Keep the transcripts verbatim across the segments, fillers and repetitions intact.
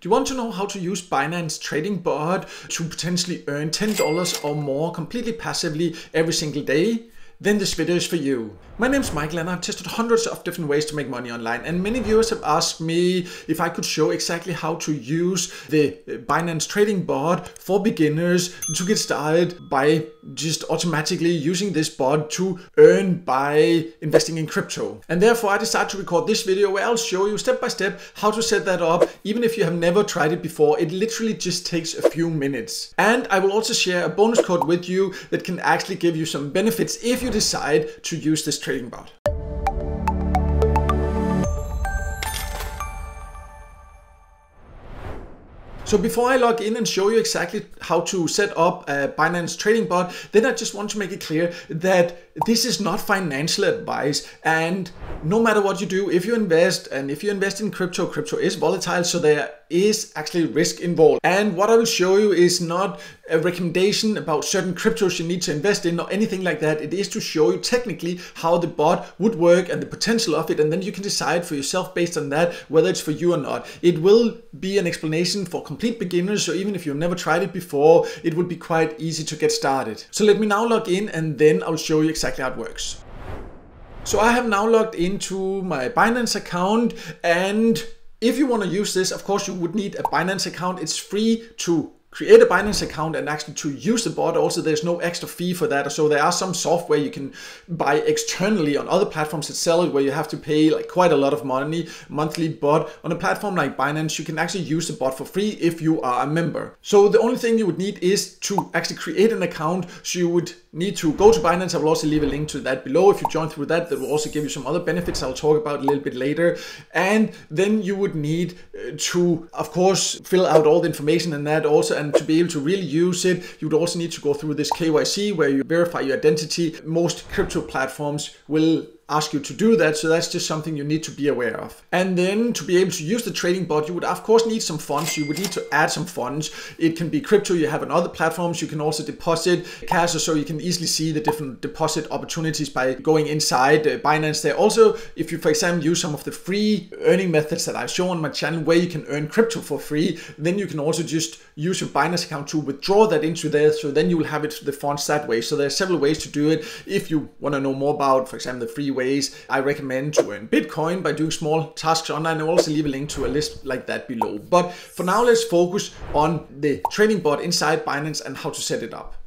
Do you want to know how to use Binance trading bot to potentially earn ten dollars or more completely passively every single day? Then this video is for you. My name is Michael and I've tested hundreds of different ways to make money online, and many viewers have asked me if I could show exactly how to use the Binance trading bot for beginners to get started by just automatically using this bot to earn by investing in crypto. And therefore I decided to record this video where I'll show you step by step how to set that up. Even if you have never tried it before, it literally just takes a few minutes. And I will also share a bonus code with you that can actually give you some benefits if you decide to use this trading bot. So before I log in and show you exactly how to set up a Binance trading bot, then I just want to make it clear that this is not financial advice, and no matter what you do, if you invest and if you invest in crypto, crypto is volatile, so there is actually risk involved. And what I will show you is not a recommendation about certain cryptos you need to invest in or anything like that. It is to show you technically how the bot would work and the potential of it, and then you can decide for yourself based on that whether it's for you or not. It will be an explanation for complete beginners, so even if you've never tried it before, it would be quite easy to get started. So let me now log in and then I'll show you exactly how it works. So I have now logged into my Binance account, and if you want to use this, of course you would need a Binance account. It's free to create a Binance account and actually to use the bot. Also, there's no extra fee for that. So there are some software you can buy externally on other platforms that sell it where you have to pay like quite a lot of money monthly, but on a platform like Binance you can actually use the bot for free if you are a member. So the only thing you would need is to actually create an account. So you would need to go to Binance. I will also leave a link to that below. If you join through that, that will also give you some other benefits I'll talk about a little bit later. And then you would need to, of course, fill out all the information and that also. And to be able to really use it, you would also need to go through this K Y C where you verify your identity. Most crypto platforms will ask you to do that, so that's just something you need to be aware of. And then to be able to use the trading bot, you would of course need some funds. You would need to add some funds. It can be crypto you have on other platforms. You can also deposit cash, so you can easily see the different deposit opportunities by going inside Binance there. Also, if you for example use some of the free earning methods that I've shown on my channel where you can earn crypto for free, then you can also just use your Binance account to withdraw that into there, so then you will have it the funds that way. So there are several ways to do it. If you want to know more about, for example, the free ways, I recommend to earn Bitcoin by doing small tasks online. I'll also leave a link to a list like that below. But for now, let's focus on the trading bot inside Binance and how to set it up.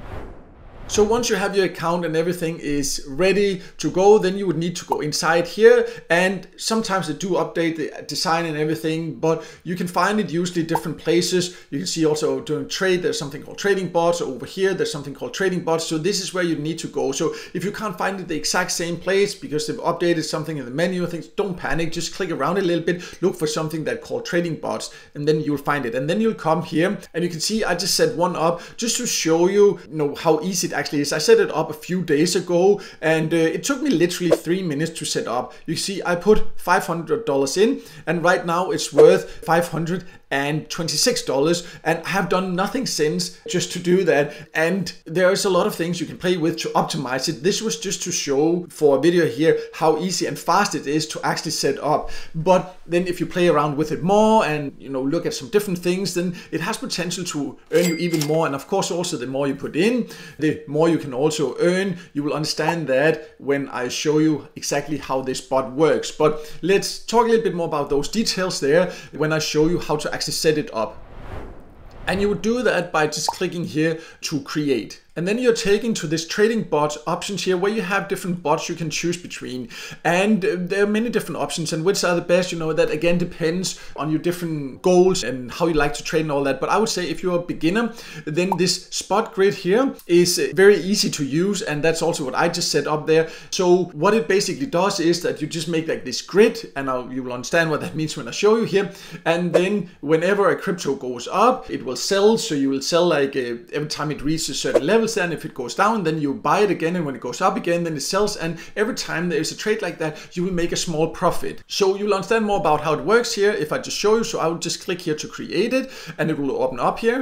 So once you have your account and everything is ready to go, then you would need to go inside here, and sometimes they do update the design and everything, but you can find it usually different places. You can see also during trade, there's something called trading bots. Over here, there's something called trading bots. So this is where you need to go. So if you can't find it the exact same place because they've updated something in the menu and things, don't panic. Just click around a little bit, look for something that called trading bots, and then you'll find it. And then you'll come here and you can see I just set one up just to show you, you know, how easy it actually is. I set it up a few days ago, and uh, it took me literally three minutes to set up. You see I put five hundred dollars in, and right now it's worth five hundred twenty-six dollars, and I have done nothing since just to do that. And there's a lot of things you can play with to optimize it. This was just to show for a video here how easy and fast it is to actually set up. But then if you play around with it more and you know look at some different things, then it has potential to earn you even more. And of course also the more you put in, the more you can also earn. You will understand that when I show you exactly how this bot works. But let's talk a little bit more about those details there when I show you how to actually set it up. And you would do that by just clicking here to create. And then you're taken to this trading bot options here where you have different bots you can choose between. And there are many different options, and which are the best, you know, that again depends on your different goals and how you like to trade and all that. But I would say if you're a beginner, then this spot grid here is very easy to use, and that's also what I just set up there. So what it basically does is that you just make like this grid, and I'll, you will understand what that means when I show you here. And then whenever a crypto goes up, it will sell. So you will sell like uh, every time it reaches a certain level. And if it goes down, then you buy it again, and when it goes up again, then it sells. And every time there is a trade like that, you will make a small profit. So you'll understand more about how it works here if I just show you. So I will just click here to create it, and it will open up here.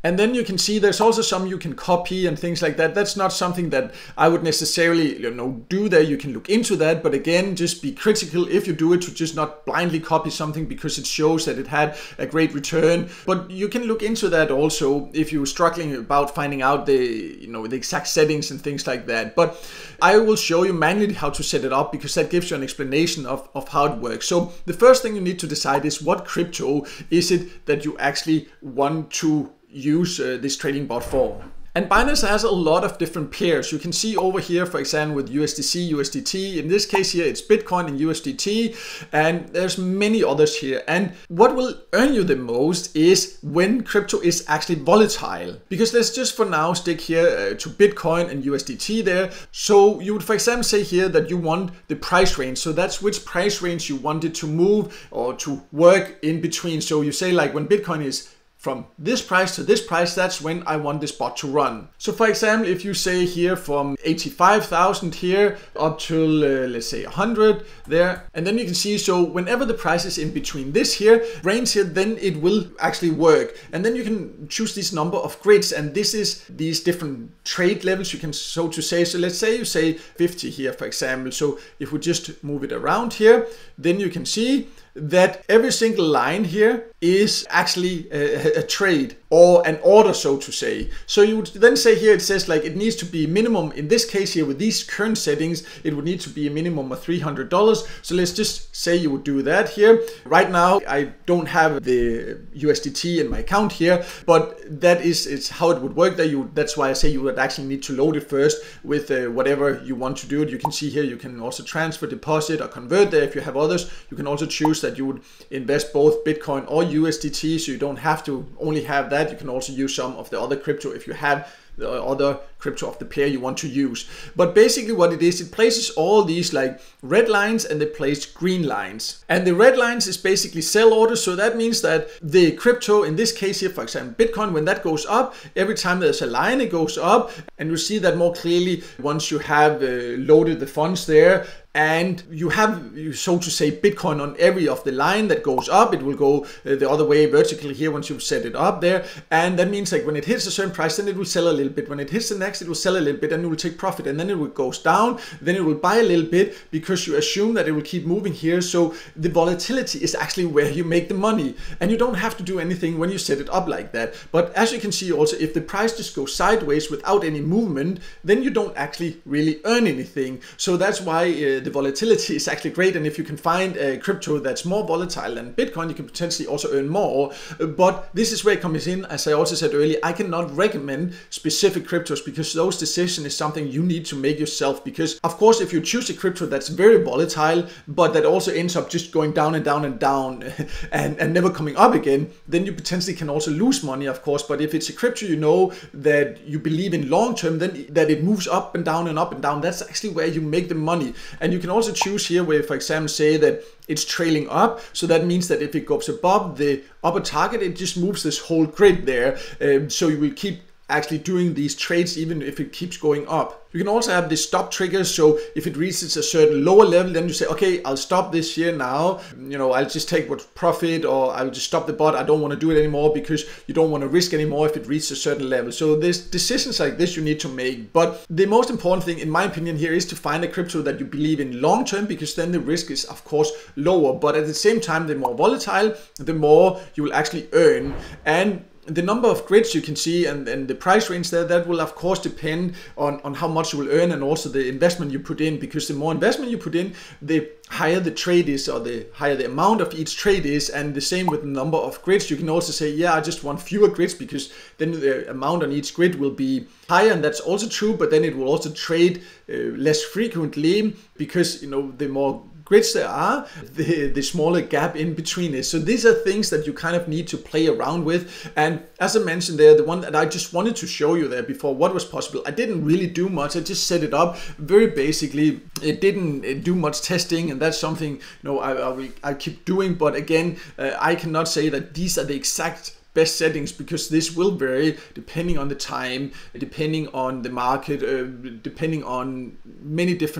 And then you can see there's also some you can copy and things like that. That's not something that I would necessarily, you know, do there. You can look into that, but again, just be critical if you do it, to just not blindly copy something because it shows that it had a great return. But you can look into that also if you're struggling about finding out the, you know, the exact settings and things like that. But I will show you manually how to set it up, because that gives you an explanation of, of how it works. So the first thing you need to decide is what crypto is it that you actually want to use uh, this trading bot for. And Binance has a lot of different pairs. You can see over here, for example, with U S D C, U S D T. In this case here, it's Bitcoin and U S D T, and there's many others here. And what will earn you the most is when crypto is actually volatile. Because let's just for now stick here uh, to Bitcoin and U S D T there. So you would, for example, say here that you want the price range. So that's which price range you want it to move or to work in between. So you say like when Bitcoin is from this price to this price, that's when I want this bot to run. So for example, if you say here from eighty-five thousand here up to uh, let's say one hundred there, and then you can see, so whenever the price is in between this here range here, then it will actually work. And then you can choose this number of grids, and this is these different trade levels you can, so to say. So let's say you say fifty here, for example. So if we just move it around here, then you can see that every single line here is actually a, a trade or an order, so to say. So you would then say here, it says like it needs to be minimum, in this case here with these current settings, it would need to be a minimum of three hundred dollars. So let's just say you would do that here. Right now, I don't have the U S D T in my account here, but that is it's how it would work there. You, that's why I say you would actually need to load it first with uh, whatever you want to do it. You can see here, you can also transfer, deposit, or convert there if you have others. You can also choose that you would invest both Bitcoin or U S D T, so you don't have to only have that. You can also use some of the other crypto if you have the other crypto of the pair you want to use. But basically what it is, it places all these like red lines and they place green lines. And the red lines is basically sell orders. So that means that the crypto, in this case here, for example, Bitcoin, when that goes up, every time there's a line, it goes up. And you see that more clearly once you have uh, loaded the funds there. And you have, so to say, Bitcoin on every of the line that goes up. It will go the other way vertically here once you've set it up there. And that means like when it hits a certain price, then it will sell a little bit. When it hits the next, it will sell a little bit and it will take profit. And then it will goes down, then it will buy a little bit because you assume that it will keep moving here. So the volatility is actually where you make the money. And you don't have to do anything when you set it up like that. But as you can see also, if the price just goes sideways without any movement, then you don't actually really earn anything. So that's why uh, the volatility is actually great. And if you can find a crypto that's more volatile than Bitcoin, you can potentially also earn more. But this is where it comes in. As I also said earlier, I cannot recommend specific cryptos because those decisions is something you need to make yourself. Because of course, if you choose a crypto that's very volatile, but that also ends up just going down and down and down and, and never coming up again, then you potentially can also lose money, of course. But if it's a crypto you know that you believe in long term, then that it moves up and down and up and down, that's actually where you make the money. And you can also choose here where, for example, say that it's trailing up. So that means that if it goes above the upper target, it just moves this whole grid there. Um, so you will keep actually doing these trades even if it keeps going up. You can also have the stop triggers. So if it reaches a certain lower level, then you say, okay, I'll stop this here now. You know, I'll just take what profit, or I'll just stop the bot. I don't want to do it anymore, because you don't want to risk anymore if it reaches a certain level. So there's decisions like this you need to make. But the most important thing, in my opinion, here is to find a crypto that you believe in long term, because then the risk is, of course, lower. But at the same time, the more volatile, the more you will actually earn. And the number of grids you can see and, and the price range there, that will of course depend on, on how much you will earn and also the investment you put in, because the more investment you put in, the higher the trade is, or the higher the amount of each trade is. And the same with the number of grids. You can also say, yeah, I just want fewer grids, because then the amount on each grid will be higher, and that's also true, but then it will also trade uh, less frequently, because, you know, the more grids there are, the, the smaller gap in between is. So these are things that you kind of need to play around with. And as I mentioned there, the one that I just wanted to show you there before, what was possible, I didn't really do much. I just set it up very basically. It didn't do much testing, and that's something, you know, I, I, will, I keep doing. But again, uh, I cannot say that these are the exact best settings, because this will vary depending on the time, depending on the market, uh, depending on many different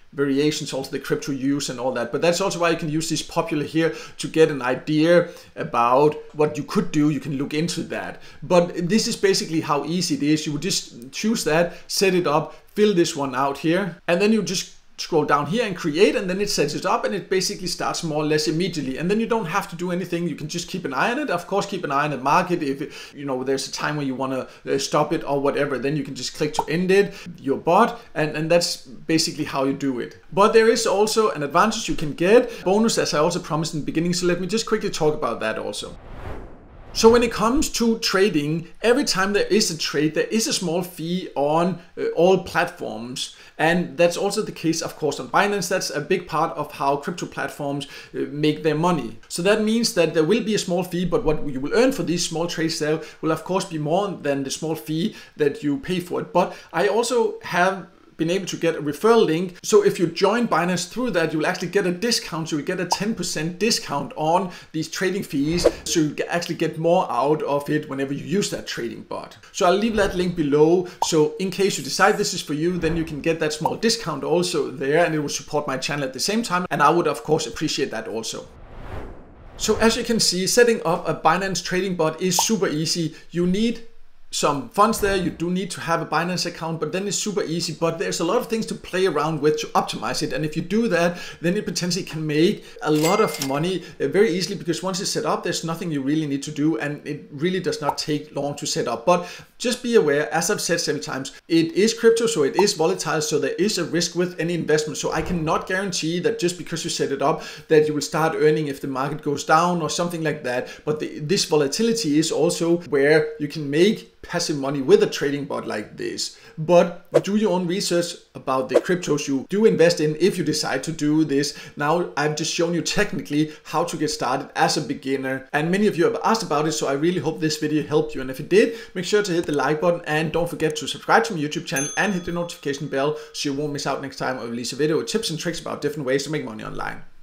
variations, also the crypto use and all that. But that's also why you can use this popular here to get an idea about what you could do. You can look into that. But this is basically how easy it is. You would just choose that, set it up, fill this one out here, and then you just scroll down here and create, and then it sets it up, and it basically starts more or less immediately. And then you don't have to do anything. You can just keep an eye on it. Of course, keep an eye on the market. If it, you know, there's a time where you want to uh, stop it or whatever, then you can just click to end it, your bot, and, and that's basically how you do it. But there is also an advantage you can get, bonus, as I also promised in the beginning. So let me just quickly talk about that also. So when it comes to trading, every time there is a trade, there is a small fee on uh, all platforms. And that's also the case, of course, on Binance. That's a big part of how crypto platforms uh, make their money. So that means that there will be a small fee, but what you will earn for these small trades there will, of course, be more than the small fee that you pay for it. But I also have been able to get a referral link. So if you join Binance through that, you will actually get a discount. So you get a ten percent discount on these trading fees. So you actually get more out of it whenever you use that trading bot. So I'll leave that link below. So in case you decide this is for you, then you can get that small discount also there, and it will support my channel at the same time. And I would, of course, appreciate that also. So as you can see, setting up a Binance trading bot is super easy. You need some funds there. You do need to have a Binance account, but then it's super easy. But there's a lot of things to play around with to optimize it, and if you do that, then you potentially can make a lot of money uh, very easily, because once it's set up, there's nothing you really need to do, and it really does not take long to set up. But just be aware, as I've said several times, it is crypto, so it is volatile, so there is a risk with any investment. So I cannot guarantee that just because you set it up that you will start earning if the market goes down or something like that. But the, this volatility is also where you can make passive money with a trading bot like this. But do your own research about the cryptos you do invest in if you decide to do this. Now I've just shown you technically how to get started as a beginner, and many of you have asked about it, so I really hope this video helped you. And if it did, make sure to hit the like button, and don't forget to subscribe to my YouTube channel and hit the notification bell so you won't miss out next time I release a video with tips and tricks about different ways to make money online.